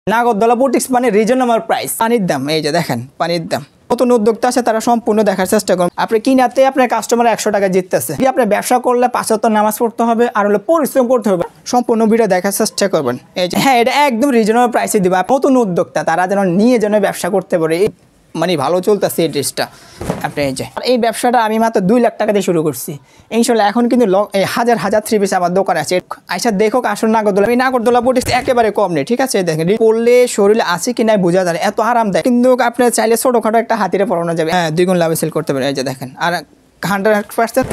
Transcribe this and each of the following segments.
নাগরদোলা বুটিক্স মানে reasonable price. পানির দাম এই যে দেখেন, পানির দাম। নতুন উদ্যোক্তা আছে তারা সম্পূর্ণ দেখার চেষ্টা করুন। আপনি কিনাতে আপনার কাস্টমার 100 টাকা জিততেছে। আপনি ব্যবসা করলে 5 ওয়াক্ত নামাজ পড়তে হবে আর হলো পরিশ্রম করতে হবে। সম্পূর্ণ ভিডিও দেখার চেষ্টা করবেন। এই যে হ্যাঁ, এটা একদম রিজনেবল প্রাইসে দিবা। নতুন উদ্যোক্তা তারা যেন নিয়ে যেন ব্যবসা করতে পারে, মানে ভালো চলতেছে এই ড্রেসটা। আপনি এই ব্যবসাটা আমি মাত্র 2 লাখ টাকা দিয়ে শুরু করছি। ইনশাল্লাহ এখন কিন্তু হাজার হাজার 3 পিস আমার দোকানে আছে। আচ্ছা দেখো আসল নাগরদোলা, এই নাগরদোলা বুটিক্স একেবারে কম নেই, ঠিক আছে? দেখেন পড়লে শরীরে আছে কি নাই বোঝা যায়, এত আরামদায়ক। কিন্তু আপনি চাইলে ছোটোখাটো একটা হাতিরে পড়ানো যাবে, হ্যাঁ 2 গুণ লাভে সেল করতে পারেন। এই যে দেখেন, আর 100%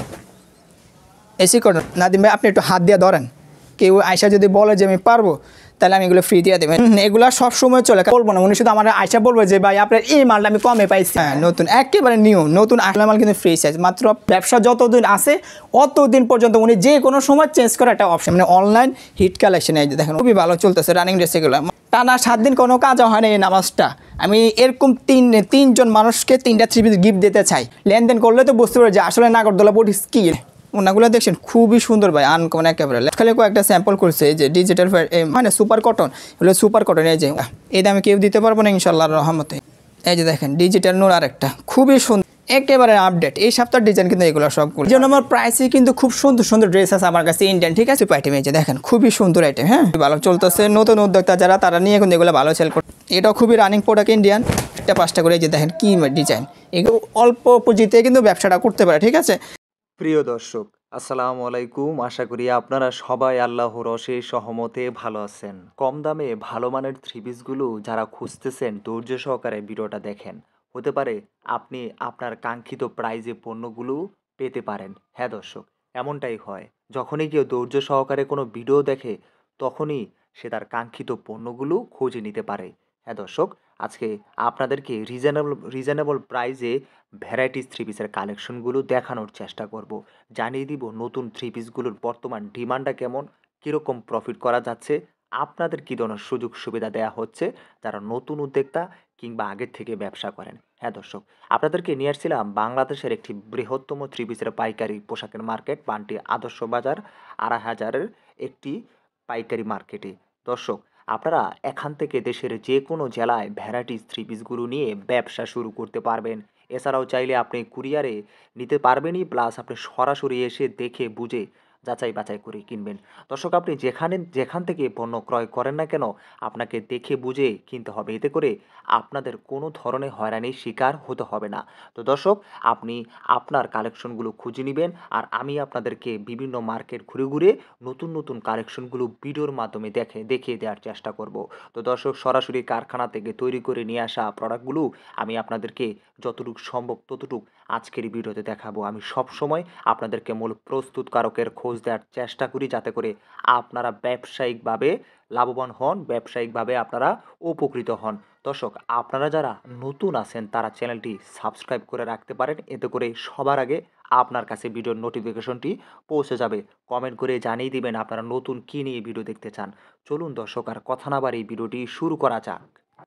এসি কটন। নাদিম ভাই আপনি একটু হাত দিয়ে ধরেন, কেউ আয়সা যদি বলে যে আমি পারবো তাহলে আমি এগুলো ফ্রি দিয়ে দেবেন। এগুলো সব সময় চলে, বলবো না, উনি শুধু আমার আয়সা বলবো যে ভাই আপনার এই মালটা আমি কমে পাইছি। হ্যাঁ নতুন, একেবারে নিউ নতুন আসলে মাল কিন্তু ফ্রি সাইজ। মাত্র ব্যবসা যতদিন আছে অতদিন পর্যন্ত উনি যে কোনো সময় চেঞ্জ করার একটা অপশন, মানে অনলাইন হিট কালেকশন। এই যে দেখেন খুবই ভালো চলতেছে রানিং ড্রেস এগুলো। টানা 7 দিন কোনো কাজ হয় না এই নামাজটা। আমি এরকম 3 জন মানুষকে 3টা 3 পিস গিফট দিতে চাই। লেনদেন করলে তো বুঝতে পারবে যে আসলে নাগরদোলা বুটিক্স কি। ওনাগুলো দেখছেন খুবই সুন্দর ভাই, আনকমন একেবারে। খালি কয়েকটা স্যাম্পল করছে যে ডিজিটাল মানে সুপার কটন, এগুলো সুপার কটন। এই যে এই দামে কেউ দিতে পারবো না ইনশাল্লাহ রহমতে। এই যে দেখেন ডিজিটাল নোর আরেকটা খুবই সুন্দর, একেবারে আপডেট। এই সপ্তাহের ডিজাইন কিন্তু এগুলো সবগুলো। যেন আমার প্রাইসে কিন্তু খুব সুন্দর সুন্দর ড্রেস আছে আমার কাছে ইন্ডিয়ান, ঠিক আছে? আইটেম এই যে দেখেন খুবই সুন্দর আইটেম, হ্যাঁ ভালো চলতেছে। নতুন উদ্যোক্তা যারা তারা নিয়ে কিন্তু এগুলো ভালো সেল করে। এটাও খুবই রানিং প্রোডাক্ট ইন্ডিয়ান, একটা 5টা করে। এই যে দেখেন কি ডিজাইন, এগুলো অল্প পুঁজিতে কিন্তু ব্যবসাটা করতে পারে, ঠিক আছে? প্রিয় দর্শক আসসালামু আলাইকুম, আশা করি আপনারা সবাই আল্লাহর অশেষ সহমতে ভালো আছেন। কম দামে ভালো মানের 3 পিসগুলো যারা খুঁজতেছেন ধৈর্য সহকারে ভিডিওটা দেখেন, হতে পারে আপনি আপনার কাঙ্ক্ষিত প্রাইজে পণ্যগুলো পেতে পারেন। হ্যাঁ দর্শক, এমনটাই হয়, যখনই কেউ ধৈর্য সহকারে কোনো ভিডিও দেখে তখনই সে তার কাঙ্ক্ষিত পণ্যগুলো খুঁজে নিতে পারে। হ্যাঁ দর্শক, আজকে আপনাদেরকে রিজনেবল প্রাইজে ভ্যারাইটিস 3 পিসের কালেকশনগুলো দেখানোর চেষ্টা করব। জানিয়ে দিব নতুন 3 পিসগুলোর বর্তমান ডিমান্ডটা কেমন, কীরকম প্রফিট করা যাচ্ছে, আপনাদের কী ধরনের সুযোগ সুবিধা দেওয়া হচ্ছে যারা নতুন উদ্যোক্তা কিংবা আগের থেকে ব্যবসা করেন। হ্যাঁ দর্শক, আপনাদেরকে নিয়ে আসছিলাম বাংলাদেশের একটি বৃহত্তম 3 পিসের পাইকারি পোশাকের মার্কেট, বান্টি আদর্শ বাজার 2500-এর একটি পাইকারি মার্কেটে। দর্শক, আপনারা এখান থেকে দেশের যে কোনো জেলায় ভ্যারাইটিস 3 পিসগুলো নিয়ে ব্যবসা শুরু করতে পারবেন। এছাড়াও চাইলে আপনি কুরিয়ারে নিতে পারবেনই, প্লাস আপনি সরাসরি এসে দেখে বুঝে যাচাই বাছাই করে কিনবেন। দর্শক, আপনি যেখান থেকে পণ্য ক্রয় করেন না কেন আপনাকে দেখে বুঝে কিনতে হবে, এতে করে আপনাদের কোনো ধরনের হয়রানির শিকার হতে হবে না। তো দর্শক, আপনি আপনার কালেকশনগুলো খুঁজে নেবেন আর আমি আপনাদেরকে বিভিন্ন মার্কেট ঘুরে ঘুরে নতুন নতুন কালেকশনগুলো ভিডিওর মাধ্যমে দেখিয়ে দেওয়ার চেষ্টা করব। তো দর্শক, সরাসরি কারখানা থেকে তৈরি করে নিয়ে আসা প্রোডাক্টগুলো আমি আপনাদেরকে যতটুকু সম্ভব ততটুকু আজকের ভিডিওতে দেখাবো। আমি সবসময় আপনাদেরকে মূল প্রস্তুতকারকের খোঁজ দেওয়ার চেষ্টা করি, যাতে করে আপনারা ব্যবসায়িকভাবে লাভবান হন, ব্যবসায়িকভাবে আপনারা উপকৃত হন। দর্শক, আপনারা যারা নতুন আছেন তারা চ্যানেলটি সাবস্ক্রাইব করে রাখতে পারেন, এতে করে সবার আগে আপনার কাছে ভিডিওর নোটিফিকেশনটি পৌঁছে যাবে। কমেন্ট করে জানিয়ে দিবেন আপনারা নতুন কী নিয়ে ভিডিও দেখতে চান। চলুন দর্শক, আর কথা না বাড়িয়ে ভিডিওটি শুরু করা যাক।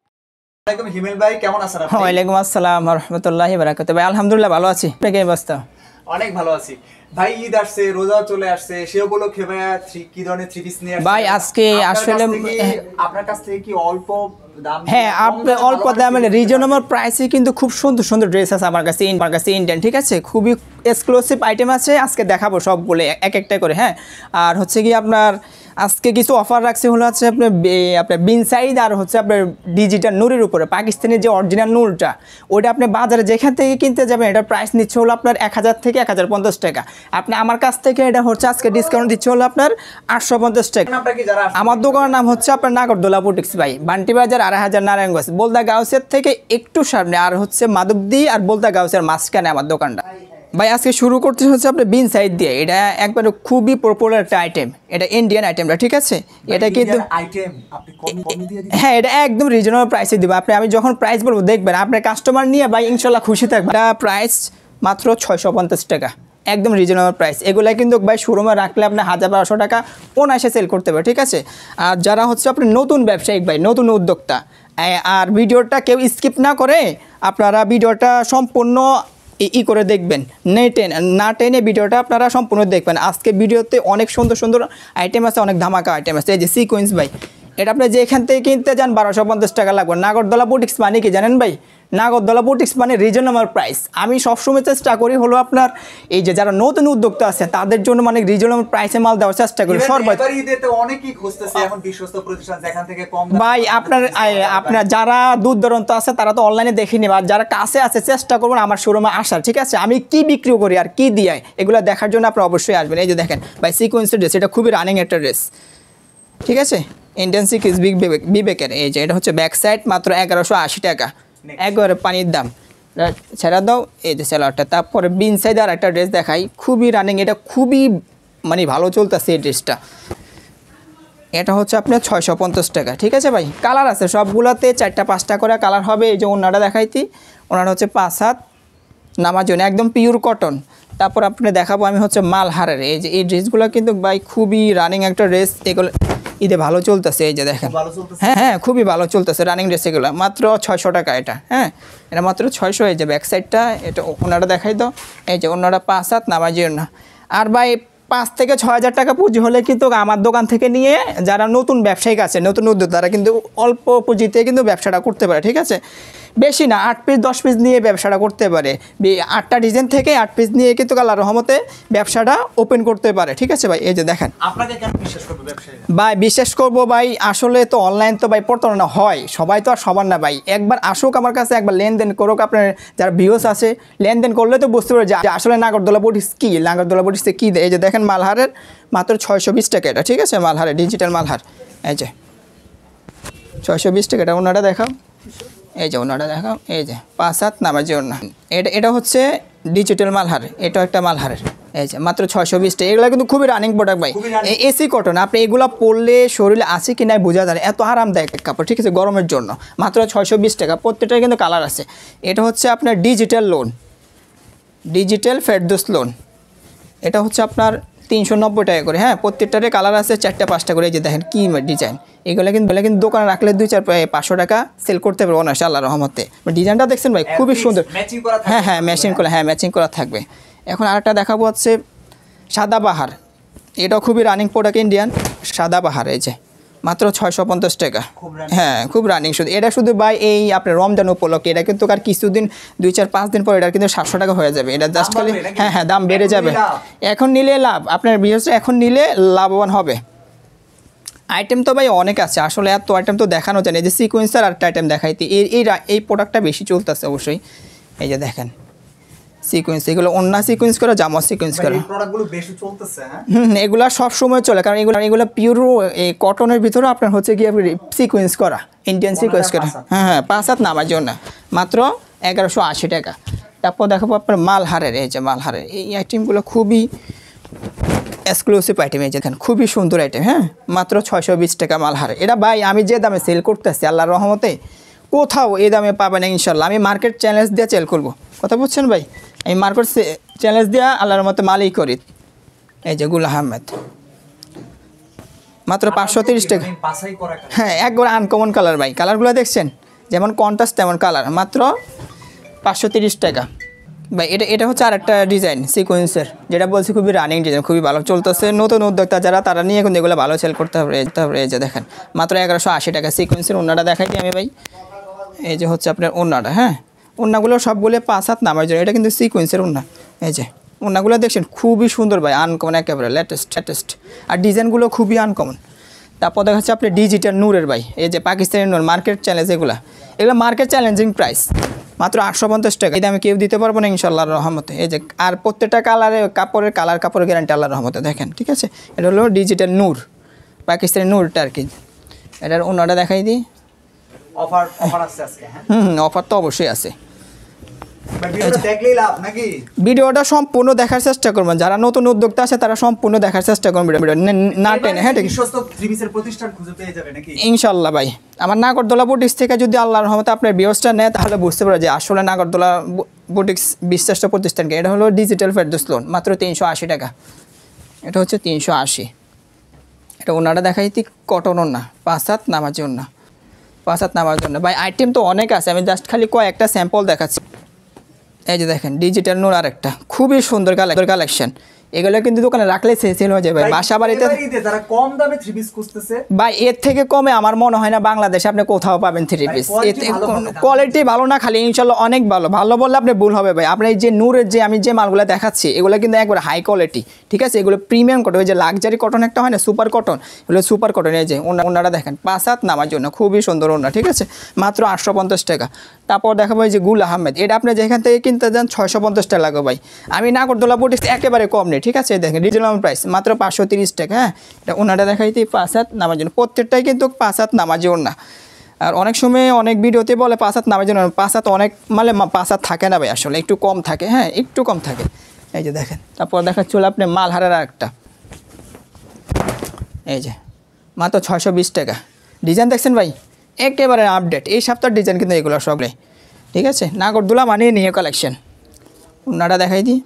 হিমেল ভাই কেমন আছেন আপনি? ওয়ালাইকুম আসসালাম ওয়া রাহমাতুল্লাহি ওয়া বারাকাতুহু। ভাই আলহামদুলিল্লাহ ভালো আছি, আপনি কেমন আছেন? অনেক ভালো আছি ভাই। ঈদ আসছে, রোজাও চলে আসছে, সে উপলক্ষে ভাই কি ধরনের 3 পিস নিয়ে আসছেন ভাই? আজকে আসলে আপনার কাছ থেকে কি অল্প দাম? হ্যাঁ, আপনি অল্প দামে রিজনেবল প্রাইসে কিন্তু খুব সুন্দর সুন্দর ড্রেস আছে আমার কাছে ইন্ডিয়ান, ঠিক আছে? খুবই এক্সক্লুসিভ আইটেম আছে, আজকে দেখাবো সবগুলো এক একটা করে। হ্যাঁ, আর হচ্ছে কি আপনার আজকে কিছু অফার রাখছে হলো হচ্ছে আপনার বিন সাইড আর হচ্ছে আপনার ডিজিটাল নুরের উপরে পাকিস্তানের যে অরিজিনাল নুরটা, ওইটা আপনি বাজারে যেখান থেকে কিনতে যাবেন এটার প্রাইস নিচ্ছে হলো আপনার 1000 থেকে 1050 টাকা। আপনি আমার কাছ থেকে এটা হচ্ছে আজকে ডিসকাউন্ট দিচ্ছে হলো আপনার 850 টাকা। আমার দোকানের নাম হচ্ছে আপনার নাগরদোলা বুটিক্স ভাই, বান্টি বাজার 2500 নারায়ণগঞ্জ, বলদা গাউসের থেকে একটু সামনে, আর হচ্ছে মাধবদী আর বলদা গাউসের মাঝখানে আমার দোকানটা। ভাই আজকে শুরু করতে হচ্ছে আপনার বিন সাইড দিয়ে। এটা একবারে খুবই পপুলার একটা আইটেম, এটা ইন্ডিয়ান আইটেমটা, ঠিক আছে? এটা কিন্তু হ্যাঁ, এটা একদম রিজনেবল প্রাইসে দিব। আমি যখন প্রাইস বলবো দেখবেন আপনার কাস্টমার নিয়ে ভাই ইনশাল্লাহ খুশি থাকবে। এটা প্রাইস মাত্র 650 টাকা, একদম রিজনেবল প্রাইস। এগুলা কিন্তু ভাই শোরুমে রাখলে আপনি 1000-1200 টাকা অনায়াসে সেল করতে পারে, ঠিক আছে? আর যারা হচ্ছে আপনি নতুন ব্যবসায়িক ভাই, নতুন উদ্যোক্তা, আর ভিডিওটা কেউ স্কিপ না করে আপনারা ভিডিওটা সম্পূর্ণ করে দেখবেন, না টেনে ভিডিওটা আপনারা সম্পূর্ণ দেখবেন। আজকে ভিডিওতে অনেক সুন্দর সুন্দর আইটেম আছে, অনেক ধামাকা আইটেম আছে। এই যে সিকোয়েন্স ভাই, এটা আপনি যেখান থেকে কিনতে যান 1250 টাকা লাগবে। নাগরদোলা বুটিক্স মানে কি জানেন ভাই? নাগরদোলা বুটিক্স মানে রিজনেবল প্রাইস। আমি সবসময় চেষ্টা করি হলো আপনার এই যে যারা নতুন উদ্যোক্তা আছে তাদের জন্য মানে রিজনেবল প্রাইসে মাল দেওয়ার চেষ্টা করি সর্বোচ্চ। এবার ঈদেতে অনেকেই খুঁজতেছে এখন বিশ্বস্ত প্রতিষ্ঠান যেখান থেকে কম ভাই আপনার যারা দূর দূরান্ত আছে তারা তো অনলাইনে দেখে নেবে, আর যারা কাছে আছে চেষ্টা করবেন আমার শোরুমে আসার, ঠিক আছে? আমি কি বিক্রি করি আর কি দিয়ে এগুলো দেখার জন্য আপনি অবশ্যই আসবেন। এই যে দেখেন ভাই সিকোয়েন্সের ড্রেস, এটা খুবই রানিং একটা ড্রেস, ঠিক আছে? ইন্ডিয়ান সিকিস বিবেকের। এই যে এটা হচ্ছে ব্যাক সাইড, মাত্র 1180 টাকা, একবারে পানির দাম। ছেড়া দাও, এই যে সেলারটা। তারপরে বিন সাইড আর একটা ড্রেস দেখাই, খুবই রানিং, এটা খুবই মানে ভালো চলতেছে এই ড্রেসটা। এটা হচ্ছে আপনার 650 টাকা, ঠিক আছে ভাই? কালার আছে সবগুলোতে 4টা 5টা করে কালার হবে। এই যে ওনাটা দেখাইতি, ওনাটা হচ্ছে 5 হাত নামার জন্য একদম পিওর কটন। তারপর আপনি দেখাবো আমি হচ্ছে মালহারের। এই যে এই ড্রেসগুলো কিন্তু ভাই খুবই রানিং একটা ড্রেস, এগুলো ঈদে ভালো চলতেছে। এই যে দেখেন, হ্যাঁ হ্যাঁ খুবই ভালো চলতেছে রানিং ড্রেস এগুলো, মাত্র 600 টাকা এটা। হ্যাঁ এটা মাত্র 600। এই যে ব্যাক সাইডটা, এটা ওনাটা দেখাই দাও। এই যে ওনাটা 5 হাত নামার জন্য। আর ভাই 5 থেকে 6000 টাকা পুঁজি হলে কিন্তু আমার দোকান থেকে নিয়ে যারা নতুন ব্যবসায়িক আছে, নতুন উদ্যোক্তা, তারা কিন্তু অল্প পুঁজিতে কিন্তু ব্যবসাটা করতে পারে, ঠিক আছে? বেশি না, 8 পিস 10 পিস নিয়ে ব্যবসাটা করতে পারে। 8টা ডিজাইন থেকে 8 পিস নিয়ে কিন্তু আল্লাহর রহমতে ব্যবসাটা ওপেন করতে পারে, ঠিক আছে ভাই? এই যে দেখেন, আপনাকে কেন বিশ্বাস করবে ব্যবসায়ীরা? ভাই বিশ্বাস করবো ভাই, আসলে তো অনলাইন তো ভাই প্রতারণা হয়, সবাই তো আর সবার না ভাই। একবার আসুক আমার কাছে, একবার লেনদেন করুক, আপনার যারা ভিউস আছে লেনদেন করলে তো বুঝতে পারবে যে আসলে নাগরদোলা বুটিক্স কী, নাগরদোলা বুটিক্সে কী দেয়। এই যে দেখেন মালহারের মাত্র 620 টাকা এটা, ঠিক আছে? মালহারের ডিজিটাল মালহার, এই যে 620 টাকা। এটা ওনাটা দেখাও, এই যে ওনাটা দেখাও। এই যে 5 হাত নামার যে ওনা, এটা হচ্ছে ডিজিটাল মালহার, এটাও একটা মালহারের। এই যে মাত্র 620 টাকা। এগুলো কিন্তু খুবই রানিং প্রোডাক্ট ভাই, এসি কটন। আপনি এগুলো পরলে শরীরে আছে কি নাই বোঝা যায়, এত আরামদায়ক কাপড়, ঠিক আছে? গরমের জন্য মাত্র 620 টাকা। প্রত্যেকটাই কিন্তু কালার আছে। এটা হচ্ছে আপনার digital loan, digital Ferdous loan. এটা হচ্ছে আপনার 390 টাকা করে। হ্যাঁ প্রত্যেকটারে কালার আছে 4টা 5টা করে। এই যে দেখেন কী ডিজাইন, এগুলো কিন্তু দোকানে রাখলে 2-4-500 টাকা সেল করতে পারবো না আল্লাহর রহমতে। ডিজাইনটা দেখছেন ভাই খুবই সুন্দর। হ্যাঁ হ্যাঁ ম্যাচিং করা, হ্যাঁ ম্যাচিং করা থাকবে। এখন আরেকটা দেখাবো হচ্ছে সাদাবাহার, এটাও খুবই রানিং প্রোডাক্ট ইন্ডিয়ান সাদাবাহার। এই যে মাত্র 650 টাকা। হ্যাঁ খুব রানিং। শুধু এটা শুধু ভাই এই আপনার রমজান উপলক্ষে, এটা কিন্তু আর কিছুদিন 2-4-5 দিন পর এটা কিন্তু 700 টাকা হয়ে যাবে। এটা জাস্ট খালি হ্যাঁ হ্যাঁ দাম বেড়ে যাবে। এখন নিলে লাভ, আপনার বিশেষ এখন নিলে লাভবান হবে। আইটেম তো ভাই অনেক আছে, আসলে এত আইটেম তো দেখানো যায় না। এই যে সিকোয়েন্সার আর একটা আইটেম দেখাইতে, এই প্রোডাক্টটা বেশি চলতেছে অবশ্যই। এই যে দেখেন সিকোয়েন্স, এগুলো অন্য সিকোয়েন্স করা, জামা সিকোয়েন্স করা, প্রোডাক্টগুলো বেশি চলতেছে। এগুলো সব সময় চলে, কারণ এগুলো পিওর এই কটনের ভিতরে আপনার হচ্ছে কি সিকোয়েন্স করা, ইন্ডিয়ান সিকোয়েন্স করা। হ্যাঁ হ্যাঁ 5 হাত নামার জন্য মাত্র 1180 টাকা। তারপর দেখাবো আপনার মালহারের। এই যে মালহারের এই আইটেমগুলো খুবই এক্সক্লুসিভ আইটেম। এই দেখেন খুবই সুন্দর আইটেম। হ্যাঁ মাত্র 620 টাকা মালহারে। এটা ভাই আমি যে দামে সেল করতেছি আল্লাহর রহমতে কোথাও এই দামে পাবে না ইনশাল্লাহ। আমি মার্কেট চ্যালেঞ্জ দিয়ে সেল করবো, কথা বুঝছেন ভাই? আমি মার্কেট চ্যালেঞ্জ দিয়ে আল্লাহর মতো মালই করি। এই যে গুল আহমেদ মাত্র 530 টাকা। হ্যাঁ একবার আনকমন কালার ভাই, কালারগুলো দেখছেন যেমন কন্ট্রাস্ট তেমন কালার, মাত্র 530 টাকা ভাই। এটা হচ্ছে আর একটা ডিজাইন সিকোয়েন্সের, যেটা বলছি খুবই রানিং ডিজাইন, খুবই ভালো চলতেছে। নতুন উদ্যোক্তা যারা তারা নিয়ে কিন্তু এগুলো ভালো সেল করতে হবে। এই যে দেখেন মাত্র 1180 টাকা সিকোয়েন্সের। ওনাটা দেখাই দিই আমি ভাই। এই যে হচ্ছে আপনার ওনাটা, হ্যাঁ ওনাগুলো সবগুলো 5 হাত নামার জন্য। এটা কিন্তু সিকোয়েন্সের ওনা। এই যে ওনাগুলো দেখছেন খুবই সুন্দর ভাই, আনকমন একেবারে লেটেস্ট। আর ডিজাইনগুলো খুবই আনকমন। তারপর দেখা যাচ্ছে আপনি ডিজিটাল নূরের ভাই, এই যে পাকিস্তানি নূর মার্কেট চ্যালেঞ্জ, এগুলো মার্কেট চ্যালেঞ্জিং প্রাইস মাত্র 850 টাকা। এই দামে কেউ দিতে পারবো না ইনশাআল্লাহর রহমতে। এই যে আর প্রত্যেকটা কালারে কাপড়ের গ্যারান্টি আল্লাহর রহমতে। দেখেন ঠিক আছে, এটা হলো ডিজিটাল নূর, পাকিস্তানি নূরটা আর কি। এটার ওনাটা দেখাই দিই। অফার আছে আজকে? অফার তো অবশ্যই আছে। দেখলেই লাভ নাকি? ভিডিওটা সম্পূর্ণ দেখার চেষ্টা করবেন, যারা নতুন উদ্যোক্তা আছে তারা সম্পূর্ণ দেখার চেষ্টা করবেন, ভিডিও না টেনে। হ্যাঁ ঠিক বিশ্বস্ত থ্রি পিসের প্রতিষ্ঠান খুঁজে পেয়ে যাবে নাকি ইনশাআল্লাহ ভাই। আমার নাগরদোলা বুটিক্স থেকে যদি আল্লাহর রহমতে আপনার ভিউজটা নেয় তাহলে বুঝতে পারে যে আসলে নাগরদোলা বুটিক্স বিশ্বাস্ত প্রতিষ্ঠানকে। এটা হলো ডিজিটাল ফেরদৌস লোন, মাত্র 380 টাকা। এটা হচ্ছে 380। এটা ওনাটা দেখাইতি কটন ওনা, 5 হাত নামার জন্য, 5 হাত নামার জন্য ভাই। আইটেম তো অনেক আছে, আমি জাস্ট খালি কয়েকটা স্যাম্পল দেখাচ্ছি। এই যে দেখেন ডিজিটাল নূর আরেকটা খুবই সুন্দর কালেকশন। এগুলো কিন্তু দোকানে রাখলে সেল হয়ে যাবে বাসা বাড়িতে। যারা কম দামে থ্রি পিস খুঁজতেছে ভাই এর থেকে কমে আমার মনে হয় না বাংলাদেশে আপনি কোথাও পাবেন থ্রি পিস। এতে কোয়ালিটি ভালো না খালি ইনশাল্লাহ অনেক ভালো, ভালো বললে আপনি ভুল হবে ভাই। আপনার এই যে নূরের যে আমি যে মালগুলো দেখাচ্ছি এগুলো কিন্তু একবার হাই কোয়ালিটি, ঠিক আছে। এগুলো প্রিমিয়াম কটন, ওই যে লাক্সারি কটন একটা হয় না সুপার কটন, এগুলো সুপার কটন। এই যে ওনারা দেখেন 5 হাত নামার জন্য খুবই সুন্দর ওনা, ঠিক আছে, মাত্র 850 টাকা। তারপর দেখাবো এই যে গুল আহমেদ, এটা আপনি যেখান থেকে কিনতে যান 650 টাকা লাগবে ভাই। আমি নাগরদোলা বুটিক্স একেবারে কম নেই, ঠিক আছে, দেখেন রিজনেবল প্রাইস মাত্র 530 টাকা। হ্যাঁ, এটা ওনাটা দেখাইতে 5 হাত নামার জন্য, প্রত্যেকটাই কিন্তু 5 হাত নামার জন্য না। আর অনেক সময় অনেক ভিডিওতে বলে 5 হাত নামার জন্য, 5 হাত অনেক মানে 5 হাত থাকে না ভাই, আসলে একটু কম থাকে। হ্যাঁ, একটু কম থাকে। এই যে দেখেন, তারপর দেখাচ্ছিল আপনি মালহারের একটা, এই যে মাত্র 620 টাকা। ডিজাইন দেখছেন ভাই একেবারে আপডেট, এই সপ্তাহের ডিজাইন কিন্তু এগুলো সবগুলো, ঠিক আছে। নাগরদোলা মানে নিয়ে কালেকশন। ওনাটা দেখাই দিই,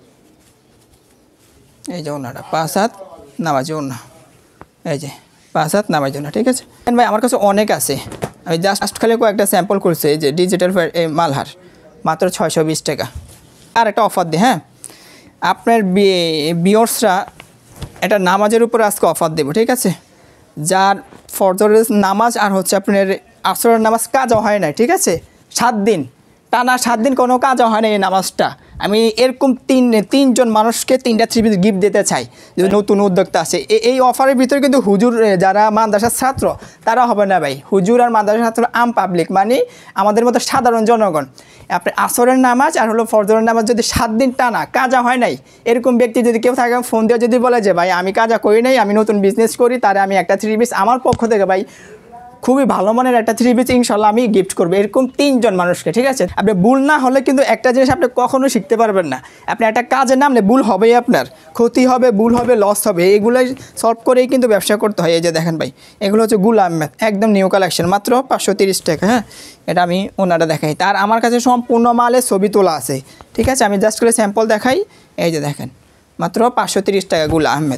এই যে ওনাটা 5 হাত নামার জন্য, এই যে 5 হাত নামার জন্য, ঠিক আছে ভাই। আমার কাছে অনেক আছে, আমি জাস্ট খালি কয়েকটা স্যাম্পল করছি। এই যে ডিজিটাল মালহার মাত্র 620 টাকা। আর একটা অফার দিই, হ্যাঁ, আপনার ভিউয়ার্সরা এটা নামাজের উপরে আজকে অফার দেবো, ঠিক আছে। যার ফজরের নামাজ আর হচ্ছে আপনার আসরের নামাজ কাজও হয় না, ঠিক আছে, 7 দিন টানা 7 দিন কোনো কাজও হয় না এই নামাজটা, আমি এরকম তিনজন মানুষকে 3টা থ্রি পিস গিফট দিতে চাই, যদি নতুন উদ্যোক্তা আছে। এই অফারের ভিতরে কিন্তু হুজুর যারা মাদ্রাসার ছাত্র তারা হবে না ভাই, হুজুর আর মাদ্রাসার ছাত্র আম পাবলিক মানে আমাদের মতো সাধারণ জনগণ। আপনার আসরের নামাজ আর হলো ফজরের নামাজ যদি 7 দিন টানা কাজা হয় নাই, এরকম ব্যক্তি যদি কেউ থাকে ফোন দিয়ে যদি বলে যে ভাই আমি কাজা করি নাই, আমি নতুন বিজনেস করি, তারে আমি একটা থ্রি পিস আমার পক্ষ থেকে ভাই খুবই ভালো মানের একটা থ্রি পিস ইনশাল্লাহ আমি গিফট করবো, এরকম 3 জন মানুষকে, ঠিক আছে। আপনি ভুল না হলে কিন্তু একটা জিনিস আপনি কখনো শিখতে পারবেন না। আপনি একটা কাজে নামলে ভুল হবেই, আপনার ক্ষতি হবে, ভুল হবে, লস হবে, এগুলোই সলভ করেই কিন্তু ব্যবসা করতে হয়। এই যে দেখেন ভাই, এগুলো হচ্ছে গুল আহমেদ, একদম নিউ কালেকশন, মাত্র 530 টাকা। হ্যাঁ, এটা আমি ওনারা দেখাই, তার আমার কাছে সম্পূর্ণ মালের ছবি তোলা আছে, ঠিক আছে। আমি জাস্ট করে স্যাম্পল দেখাই, এই যে দেখেন মাত্র 530 টাকা গুল আহমেদ।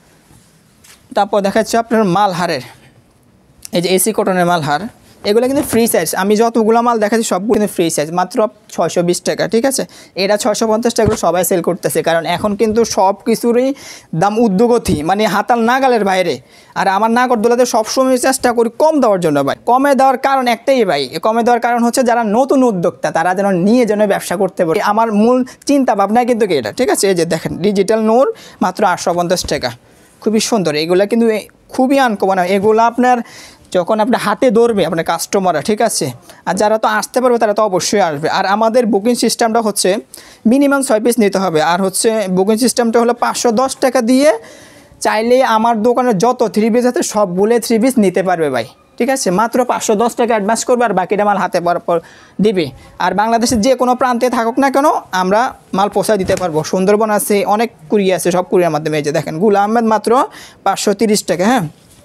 তারপর দেখাচ্ছে আপনার মালহারের, এই যে এসি কটনের মালহার, এগুলো কিন্তু ফ্রি সাইজ, আমি যতগুলো মাল দেখাচ্ছি সবগুলো কিন্তু ফ্রি সাইজ, মাত্র 620 টাকা, ঠিক আছে। এটা 650 টাকা সবাই সেল করতেছে, কারণ এখন কিন্তু সব কিছুরই দাম উদ্যোগতি, মানে হাতাল নাগালের বাইরে। আর আমার নাগরদোলাতে সবসময় চেষ্টা করি কম দেওয়ার জন্য ভাই। কমে দেওয়ার কারণ একটাই ভাই, কমে দেওয়ার কারণ হচ্ছে যারা নতুন উদ্যোক্তা তারা যেন নিয়ে যেন ব্যবসা করতে পারে, আমার মূল চিন্তা ভাবনা কিন্তু এটা, ঠিক আছে। এই যে দেখেন ডিজিটাল নূর মাত্র 850 টাকা, খুবই সুন্দর। এগুলো কিন্তু খুবই আনকমন, এগুলো আপনার যখন আপনার হাতে ধরবে আপনার কাস্টমাররা, ঠিক আছে। আর যারা তো আসতে পারবে তারা তো অবশ্যই আসবে। আর আমাদের বুকিং সিস্টেমটা হচ্ছে মিনিমাম 6 পিস নিতে হবে। আর হচ্ছে বুকিং সিস্টেমটা হলো 510 টাকা দিয়ে চাইলে আমার দোকানের যত থ্রি পিস আছে সবগুলো থ্রি পিস নিতে পারবে ভাই, ঠিক আছে। মাত্র 510 টাকা অ্যাডভান্স করবে আর বাকিটা মাল হাতে পর দিবে। আর বাংলাদেশের যে কোনো প্রান্তে থাকুক না কেন আমরা মাল পৌঁছায় দিতে পারবো। সুন্দরবন আছে, অনেক কুরিয়ার আছে, সব কুরিয়ার মাধ্যমে। এই যে দেখেন গুল আহমেদ মাত্র 530 টাকা। হ্যাঁ,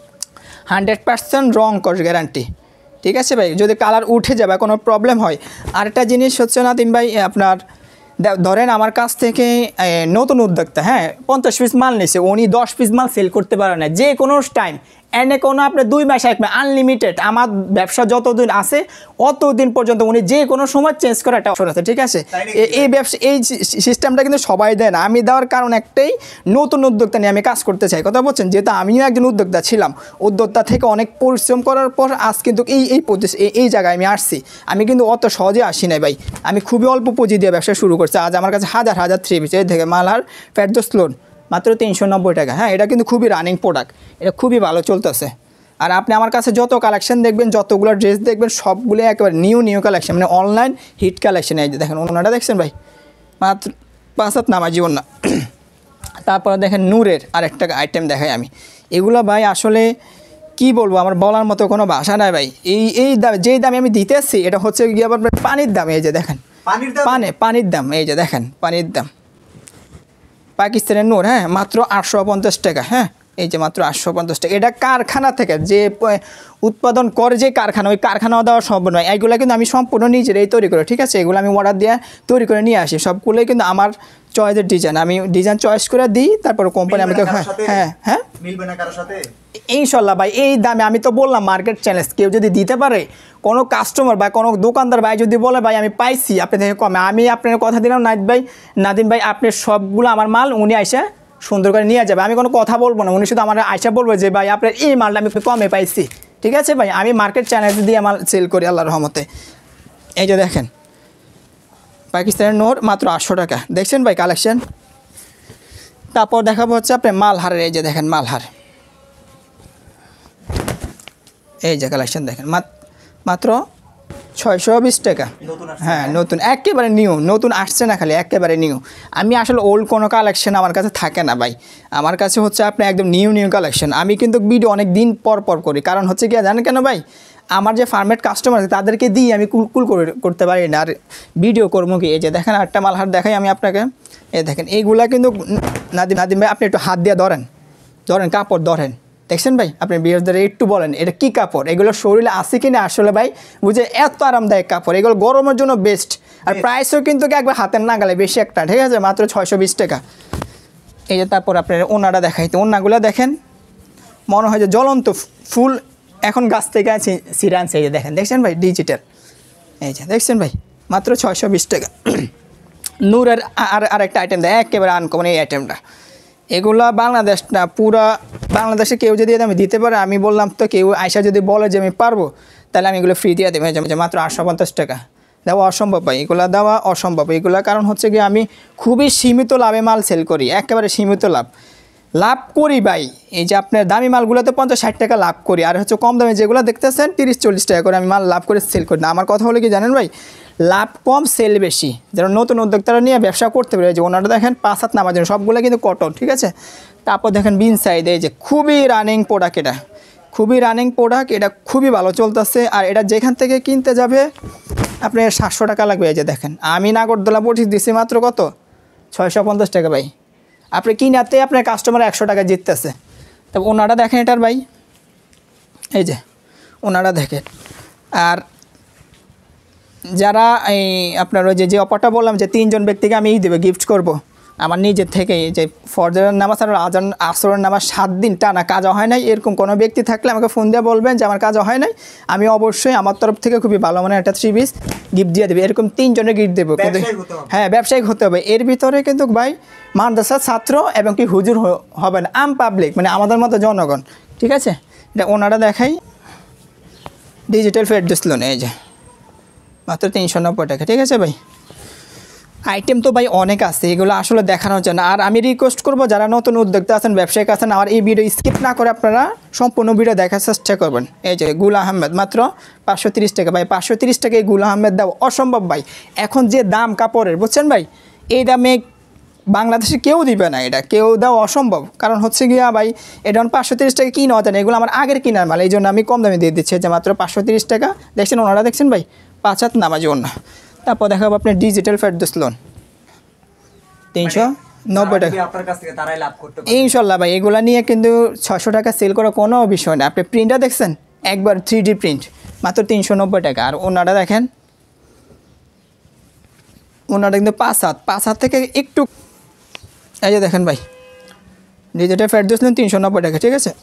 100% রং কস গ্যারান্টি, ঠিক আছে ভাই। যদি কালার উঠে যাবে কোনো প্রবলেম হয়। আরেকটা জিনিস হচ্ছে নাদিম ভাই, আপনার ধরেন আমার কাছ থেকে নতুন উদ্যোক্তা, হ্যাঁ, 50 পিস মাল নিছে, উনি 10 পিস মাল সেল করতে পারে না, যে কোনো টাইম এনে কোনো আপনার 2 মাস 1 মাস আনলিমিটেড, আমার ব্যবসা যতদিন আছে অতদিন পর্যন্ত উনি যে কোনো সময় চেঞ্জ করার একটা অপশন আছে, ঠিক আছে। এই ব্যবসা এই সিস্টেমটা কিন্তু সবাই দেয় না, আমি দেওয়ার কারণ একটাই, নতুন উদ্যোক্তা নিয়ে আমি কাজ করতে চাই, কথা বলছেন। যেহেতু আমিও একজন উদ্যোক্তা ছিলাম, উদ্যোক্তা থেকে অনেক পরিশ্রম করার পর আজ কিন্তু এই জায়গায় আমি আসছি। আমি কিন্তু অত সহজে আসি নাই ভাই, আমি খুবই অল্প পুঁজি দিয়ে ব্যবসা শুরু করছি। আজ আমার কাছে হাজার হাজার থ্রি পিস, এই থেকে মালহার ফেরদৌস লোন মাত্র 390 টাকা। হ্যাঁ, এটা কিন্তু খুবই রানিং প্রোডাক্ট, এটা খুবই ভালো চলতেছে। আর আপনি আমার কাছে যত কালেকশন দেখবেন, যতগুলো ড্রেস দেখবেন, সবগুলো একেবারে নিউ কালেকশন, মানে অনলাইন হিট কালেকশন। এই যে দেখেন ওনাটা দেখছেন ভাই, মাত্র 5 হাত নামার জীবন না। তারপরে দেখেন নূরের আরেকটা আইটেম দেখাই আমি, এগুলো ভাই আসলে কি বলবো, আমার বলার মতো কোনো ভাষা নাই ভাই। এই দাম, যেই দামে আমি দিতেছি এটা হচ্ছে গিয়ে আবার পানির দাম। এই যে দেখেন পানির দাম, এই যে দেখেন পানির দাম, পাকিস্তানের নূর, হ্যাঁ, মাত্র 850 টাকা। হ্যাঁ, এই যে মাত্র 850 টাকা। এটা কারখানা থেকে যে উৎপাদন করে, যে কারখানা, ওই কারখানাও দেওয়া সম্ভব নয়। এইগুলো কিন্তু আমি সম্পূর্ণ নিজেরাই তৈরি করি, ঠিক আছে। এগুলো আমি অর্ডার দিয়ে তৈরি করে নিয়ে আসি, সবগুলোই কিন্তু আমার চয়েসের ডিজাইন, আমি ডিজাইন চয়েস করে দিই, তারপর কোম্পানি আমাকে হ্যাঁ মিলবে না কারোর সাথে ইনশাল্লাহ ভাই। এই দামে আমি তো বললাম মার্কেট চ্যালেঞ্জ, কেউ যদি দিতে পারে, কোনো কাস্টমার বা কোনো দোকানদার ভাই যদি বলে ভাই আমি পাইছি আপনি থেকে কমে, আমি আপনার কথা দিলাম নাদিম ভাই, আপনি সবগুলো আমার মাল উনি এসে সুন্দর করে নিয়ে যাবে। আমি কোনো কথা বলবো না, উনি শুধু আমার আয়সা বলবো যে ভাই আপনার এই মালটা আমি কমে পাইছি। ঠিক আছে ভাই, আমি মার্কেট চ্যানেল দিয়ে মাল সেল করি আল্লাহর রহমতে। এই যে দেখেন পাকিস্তানের নোট মাত্র 800 টাকা, দেখছেন ভাই কালেকশন। তারপর দেখাবো হচ্ছে আপনার মালহারের, এই যে দেখেন মালহার, এই যে কালেকশন দেখেন মাত্র 620 টাকা। হ্যাঁ নতুন, একেবারে নিউ, নতুন আসছে না খালি, একেবারে নিউ। আমি আসলে ওল্ড কোনো কালেকশন আমার কাছে থাকে না ভাই, আমার কাছে হচ্ছে আপনি একদম নিউ কালেকশন। আমি কিন্তু ভিডিও অনেক দিন পর পর করি, কারণ হচ্ছে কি জানেন কেন ভাই, আমার যে ফার্মেট কাস্টমার আছে তাদেরকে দিয়ে আমি কুল করতে পারি না, আর ভিডিও করবো কি। এই যে দেখেন আরেকটা মালহার দেখাই আমি আপনাকে, এই দেখেন এইগুলা কিন্তু নাদিম ভাই আপনি একটু হাত দিয়ে ধরেন কাপড় ধরেন, দেখছেন ভাই আপনি বিয়ারদের একটু বলেন এটা কি কাপড়, এগুলো শরীরে আছে কিনা আসলে ভাই বুঝে, এত আরামদায়ক কাপড়, এগুলো গরমের জন্য বেস্ট। আর প্রাইসও কিন্তু একবার হাতের নাগালে বেশি একটা, ঠিক আছে, মাত্র 620 টাকা। এই যে তারপর আপনার ওনাটা দেখাইতে, ওনাগুলো দেখেন মনে হয় যে জ্বলন্ত ফুল এখন গাছ থেকে আছে সিরানছে। এই যে দেখছেন ভাই ডিজিটাল, এই যে দেখছেন ভাই মাত্র 620 টাকা। নূরের আরেকটা আইটেম দেয় একেবারে আনকমন এই আইটেমটা, এগুলা বাংলাদেশ না পুরা বাংলাদেশে কেউ যদি আমি দিতে পারে, আমি বললাম তো কেউ আয়সা যদি বলে যে আমি পারবো তাহলে আমি এগুলো ফ্রি দিয়ে দেবো। যে মাত্র 850 টাকা দেওয়া অসম্ভব ভাই, এগুলো দেওয়া অসম্ভব। এগুলো কারণ হচ্ছে কি আমি খুবই সীমিত লাভে মাল সেল করি, একেবারে সীমিত লাভ করি ভাই। এই যে আপনার দামি মালগুলোতে 50-60 টাকা লাভ করি, আর হচ্ছে কম দামে যেগুলো দেখতেছেন 30-40 টাকা করে আমি মাল লাভ করে সেল করি না। আমার কথা হলো কি জানেন ভাই, লাভ কম সেল বেশি, যারা নতুন উদ্যোক্তারা নিয়ে ব্যবসা করতে পারে। যে ওনারা দেখেন 5 হাত নামার জন্য সবগুলো কিন্তু কটন, ঠিক আছে। তারপর দেখেন বিন সাইড, এই যে খুবই রানিং প্রোডাক্ট, এটা খুবই রানিং প্রোডাক্ট, এটা খুবই ভালো চলতেছে। আর এটা যেখান থেকে কিনতে যাবে আপনার 700 টাকা লাগবে। এই যে দেখেন আমি নাগরদোলা পঁচিশ দিচ্ছি মাত্র কত 650 টাকা ভাই, আপনি কিনাতে আপনার কাস্টমার 100 টাকা জিততেছে। তবে ওনারা দেখেন এটার ভাই, এই যে ওনারা দেখেন। আর যারা এই আপনার ওই যে অফারটা বললাম যে 3 জন ব্যক্তিকে আমি দেবো গিফট করব আমার নিজের থেকে, যে ফজরের নামাজ আর আজান আসরের নামাজ 7 দিন টানা কাজা হয় নাই, এরকম কোনো ব্যক্তি থাকলে আমাকে ফোন দিয়ে বলবেন যে আমার কাজা হয় নাই, আমি অবশ্যই আমার তরফ থেকে খুবই ভালো মানে একটা 3 পিস গিফট দিয়ে দেবে। এরকম 3 জনের গিফট দেবো, কিন্তু হ্যাঁ ব্যবসায়িক হতে হবে। এর ভিতরে কিন্তু ভাই মাদ্রাসার ছাত্র এবং কি হুজুর হবে না, আম পাবলিক মানে আমাদের মতো জনগণ, ঠিক আছে। এটা ওনারা দেখাই ডিজিটাল ফেরদৌস লোন, এই যে মাত্র 390 টাকা, ঠিক আছে ভাই। আইটেম তো ভাই অনেক আছে, এগুলো আসলে দেখানো যায় না। আর আমি রিকোয়েস্ট করবো যারা নতুন উদ্যোক্তা আছেন, ব্যবসায়িক আছেন, আমার এই ভিডিও স্কিপ না করে আপনারা সম্পূর্ণ ভিডিও দেখার চেষ্টা করবেন। এই যে গুল আহমেদ মাত্র 530 টাকা ভাই, 530 টাকা এই গুল আহমেদ দাও অসম্ভব ভাই। এখন যে দাম কাপড়ের বুঝছেন ভাই, এই দামে বাংলাদেশে কেউ দিবে না, এটা কেউ দেওয়া অসম্ভব। কারণ হচ্ছে গিয়া ভাই এটা 530 টাকা কিনা হতে না, এগুলো আমার আগের কিনার মাল, এই জন্য আমি কম দামে দিয়ে দিচ্ছি। যে মাত্র 530 টাকা দেখছেন, ওনারা দেখছেন ভাই 5 হাত নামাজি ওনা। তারপর দেখাবো আপনার ডিজিটাল ফেরদৌস লোন 390 টাকা, ইনশাল্লাহ ভাই। এগুলা নিয়ে কিন্তু 600 টাকা সেল করা কোনো বিষয় না। আপনি প্রিন্টটা দেখছেন একবার 3D প্রিন্ট মাত্র 390 টাকা। আর ওনারা দেখেন ওনারা কিন্তু 5 হাত থেকে একটু, এই যে দেখেন ভাই ডিজিটাল ফেরদৌস লোন 390 টাকা, ঠিক আছে।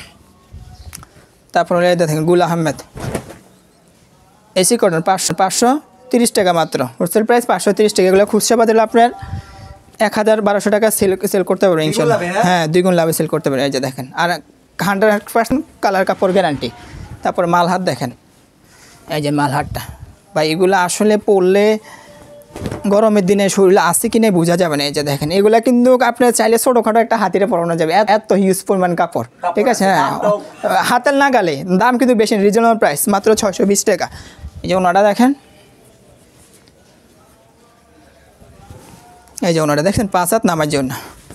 তারপর এই দেখেন গুল আহমেদ এসি কটন 530 টাকা মাত্র, হোলসেল প্রাইস 530 টাকা। এগুলো খুচরা বাজারে আপনার 1000-1200 টাকা সেল করতে পারবেন ইনশাল্লাহ, হ্যাঁ 2 গুণ লাভে সেল করতে পারবেন। এই যে দেখেন আর 100% কালার কাপড় গ্যারান্টি। তারপর মালহার দেখেন, এই যে মালহারটা ভাই, এগুলো আসলে পরলে গরমের দিনে শরীরে আসে কিনে বোঝা যাবে না। এই যে দেখেন এগুলা কিন্তু আপনার চাইলে ছোটোখাটো একটা হাতিরে পরানো যাবে, এত হিউজ পরিমাণ কাপড়, ঠিক আছে। হ্যাঁ হাতের নাগালে, দাম কিন্তু বেশি, রিজনেবল প্রাইস মাত্র 620 টাকা। এই যে ওনারা দেখেন, এই যে ওনারা দেখছেন 5 হাত নামার জন্য।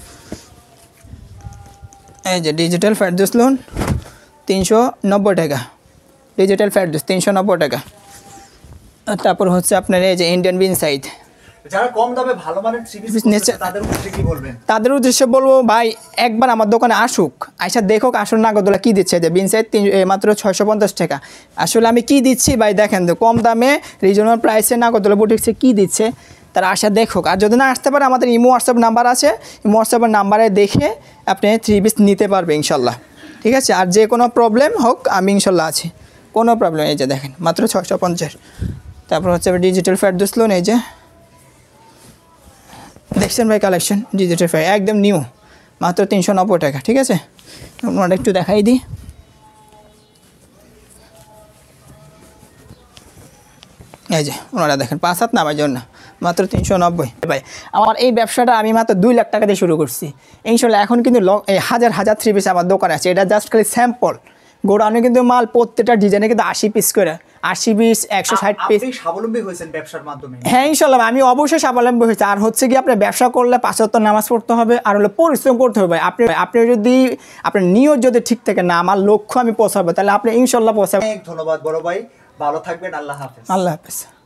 এই যে ডিজিটাল ফেরদৌস লোন 390 টাকা, ডিজিটাল ফেরদৌস 390 টাকা। তারপর হচ্ছে আপনার এই যে ইন্ডিয়ান বিন সাইড, যারা কম দামে ভালো মানের থ্রি পিস নিচ্ছে তাদের উদ্দেশ্যে কি বলবেন? তাদের উদ্দেশ্যে বলবো ভাই একবার আমার দোকানে আসুক, আইসা দেখুক আসলে নাগরদোলা কী দিচ্ছে। যে বিন সাইড মাত্র 650 টাকা, আসলে আমি কি দিচ্ছি ভাই দেখেন তো, কম দামে রিজনেবল প্রাইসে নাগরদোলা বুটিক্সে কী দিচ্ছে তারা আসা দেখুক। আর যদি না আসতে পারে আমাদের ইমো হোয়াটসঅ্যাপ নাম্বার আছে, ইমো হোয়াটসঅ্যাপের নাম্বারে দেখে আপনি 3 পিস নিতে পারবে ইনশাল্লাহ, ঠিক আছে। আর যে কোনো প্রবলেম হোক আমি ইনশাল্লাহ আছি, কোনো প্রবলেম। এই যে দেখেন মাত্র 650। তারপর হচ্ছে ডিজিটাল ফেরদৌস লোন, এই যে দেখছেন ভাই কালেকশন ডিজিটাল ফেয়ার একদম নিউ মাত্র 390 টাকা, ঠিক আছে। ওনারা একটু দেখাই দিই। এই যে ওনারা দেখেন 5 হাত নামার জন্য মাত্র 390। ভাই আমার এই ব্যবসাটা আমি মাত্র 2 লাখ টাকা দিয়ে শুরু করছি। ইনশাল্লাহ এখন কিন্তু হাজার হাজার থ্রি পিস আমার দোকানে আছে। এটা জাস্ট খালি স্যাম্পল, গোডাউনে কিন্তু মাল প্রত্যেকটা ডিজাইনে কিন্তু 80 পিস করে, 80 পিস 160 পিস। আপনি স্বাবলম্বী হয়েছেন ব্যবসার মাধ্যমে? হ্যাঁ ইনশাল্লাহ আমি অবশ্যই স্বাবলম্বী হয়েছি। আর হচ্ছে কি আপনার ব্যবসা করলে 5 ওয়াক্ত নামাজ পড়তে হবে, আর হলো পরিশ্রম করতে হবে। আপনি যদি আপনার নিয়ত যদি ঠিক থাকে না আমার লক্ষ্য আমি পৌঁছাবো, তাহলে আপনি ইনশাল্লাহ পৌঁছাবেন। অনেক ধন্যবাদ বড় ভাই, ভালো থাকবেন, আল্লাহ হাফেজ। আল্লাহ হাফেজ।